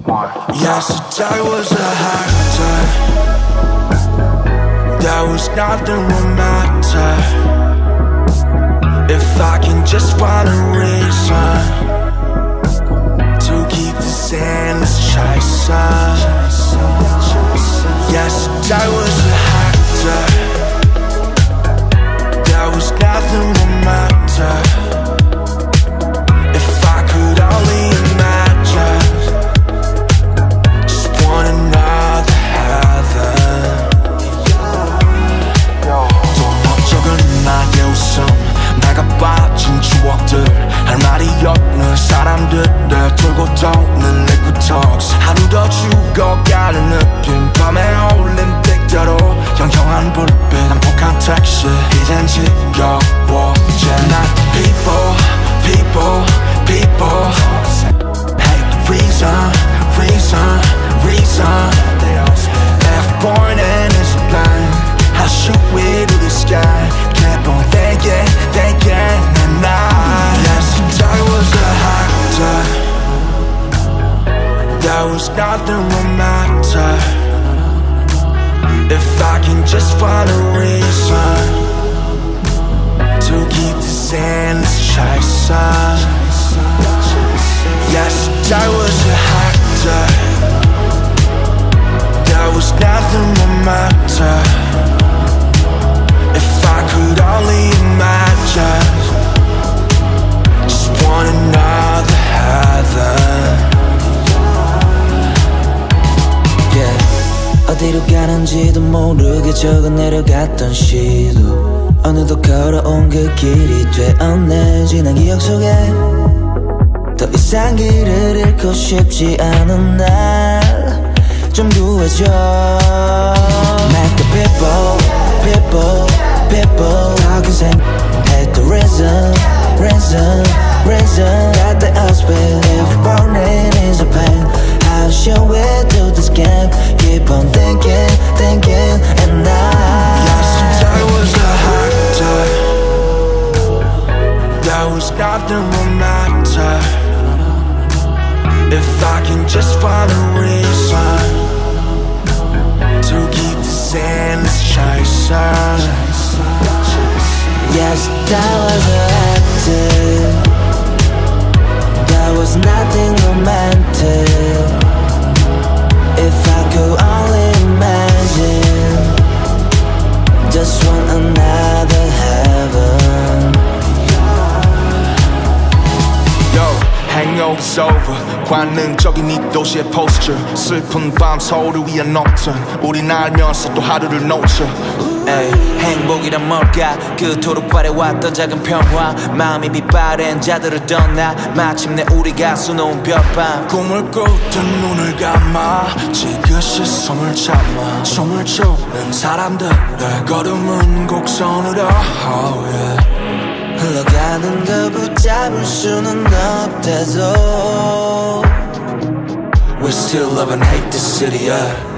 Yesterday was a hot day. There was nothing romantic. If I can just find a reason to keep this endless chasing. Yesterday was a hot day. There was nothing romantic. If I could only imagine just one another heaven. 또 멋쩍은 나의 웃음, 내가 빠진 추억들, 할 말이 없는 사람들을 돌고 도는 liquid talks. 하루 더 죽어가는 느낌, 밤에 어울린 틱대로 영영한 불빛, 난폭한 택시, 이젠 지겨워져. Not people, people, people. Hate the reason, reason, reason. If born in is blind, how should we do this guy? Keep on thinking, thinking, and I. Yesterday was a hot day. There was nothing romantic. If I can just find a reason to keep this endless chasing. Yesterday was a hot day. There was nothing romantic. If I could only imagine just one another heaven. 어디로 가는지도 모르게 적어 내려갔던 시도 어느덧 걸어온 그 길이 되었네. 지난 기억 속에 더 이상 길을 잃고 싶지 않은 날 좀 구해줘. Make the people, people, people talking same. Hate the reason, reason, reason. Got the outspin if burning is a pain. How should we do this game? Keep on thinking, thinking, and I. Yesterday was a hot day. There was nothing romantic. If I can just find a reason to keep this endless chasing. Yesterday was a hot day. There was nothing romantic. If I could only imagine just one another heaven. Yo, hangover's over. 관능적인 이 도시의 posture. 슬픈 밤 서울을 위한 녹턴. 우린 알면서 또 하루를 놓쳐. 에이, 행복이란 뭘까? 그토록 바래왔던 작은 평화. 마음이 빛바랜 자들을 떠나 마침내 우리가 수놓은 별밤. 꿈을 꾸듯 눈을 감아 지그시 숨을 참아 숨을 추는 사람들의 걸음은 곡선으로 oh, yeah. 흘러가는 걸 붙잡을 수는 없대서 We still love and hate this city, yeah.